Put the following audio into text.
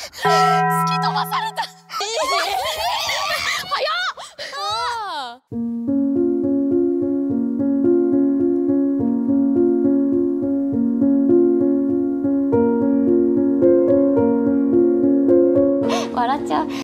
突き飛ばされた。早っ。笑っちゃう。